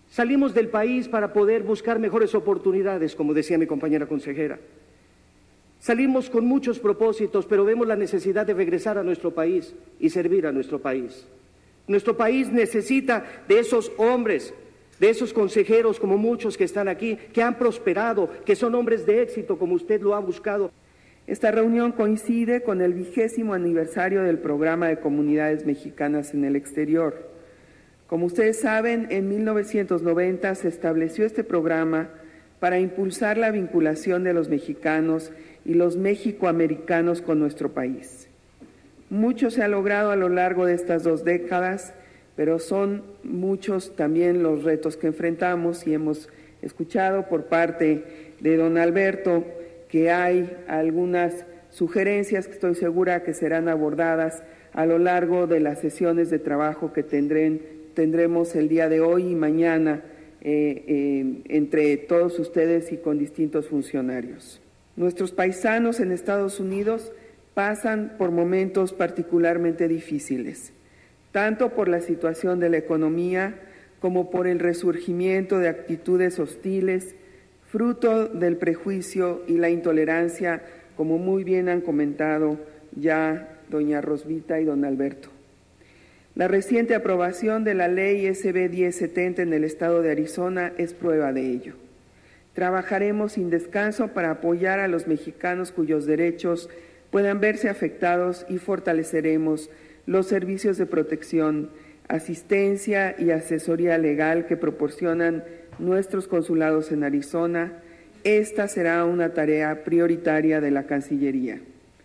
Salimos del país para poder buscar mejores oportunidades, como decía mi compañera consejera. Salimos con muchos propósitos, pero vemos la necesidad de regresar a nuestro país y servir a nuestro país. Nuestro país necesita de esos hombres, de esos consejeros como muchos que están aquí, que han prosperado, que son hombres de éxito como usted lo ha buscado. Esta reunión coincide con el 20º aniversario del Programa de Comunidades Mexicanas en el Exterior. Como ustedes saben, en 1990 se estableció este programa para impulsar la vinculación de los mexicanos y los mexicoamericanos con nuestro país. Mucho se ha logrado a lo largo de estas 2 décadas, pero son muchos también los retos que enfrentamos y hemos escuchado por parte de don Alberto que hay algunas sugerencias que estoy segura que serán abordadas a lo largo de las sesiones de trabajo que tendremos el día de hoy y mañana entre todos ustedes y con distintos funcionarios. Nuestros paisanos en Estados Unidos pasan por momentos particularmente difíciles, tanto por la situación de la economía como por el resurgimiento de actitudes hostiles, fruto del prejuicio y la intolerancia, como muy bien han comentado ya doña Rosvita y don Alberto. La reciente aprobación de la ley SB 1070 en el estado de Arizona es prueba de ello. Trabajaremos sin descanso para apoyar a los mexicanos cuyos derechos puedan verse afectados y fortaleceremos los servicios de protección, asistencia y asesoría legal que proporcionan nuestros consulados en Arizona. Esta será una tarea prioritaria de la Cancillería.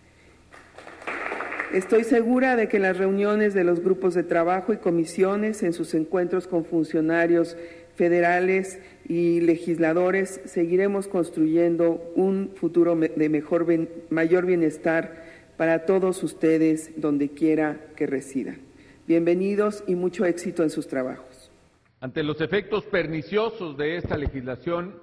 Estoy segura de que en las reuniones de los grupos de trabajo y comisiones, en sus encuentros con funcionarios federales y legisladores, seguiremos construyendo un futuro de mayor bienestar para todos ustedes donde quiera que residan. Bienvenidos y mucho éxito en sus trabajos. Ante los efectos perniciosos de esta legislación,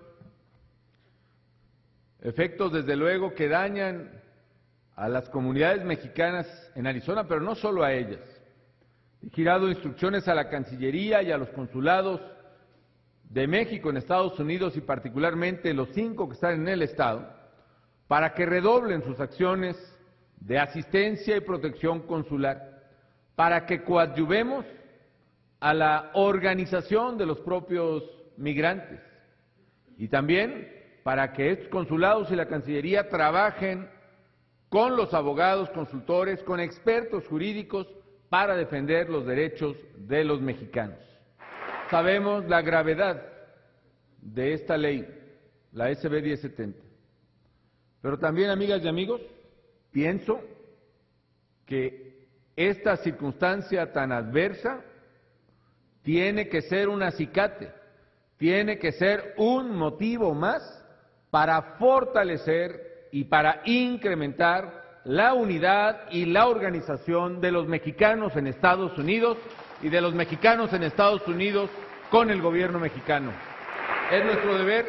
efectos desde luego que dañan a las comunidades mexicanas en Arizona, pero no solo a ellas. He girado instrucciones a la Cancillería y a los consulados de México en Estados Unidos y particularmente los 5 que están en el estado, para que redoblen sus acciones de asistencia y protección consular, para que coadyuvemos a la organización de los propios migrantes y también para que estos consulados y la Cancillería trabajen con los abogados, consultores, con expertos jurídicos para defender los derechos de los mexicanos. Sabemos la gravedad de esta ley, la SB 1070, pero también, amigas y amigos, pienso que esta circunstancia tan adversa tiene que ser un acicate, tiene que ser un motivo más para fortalecer y para incrementar la unidad y la organización de los mexicanos en Estados Unidos y de los mexicanos en Estados Unidos con el gobierno mexicano. Es nuestro deber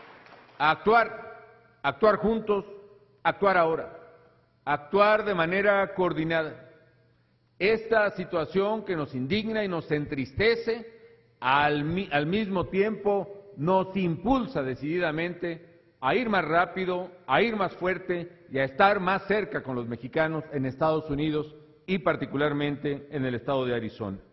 actuar juntos, actuar ahora, actuar de manera coordinada. Esta situación que nos indigna y nos entristece, al mismo tiempo nos impulsa decididamente a ir más rápido, a ir más fuerte y a estar más cerca con los mexicanos en Estados Unidos y particularmente en el estado de Arizona.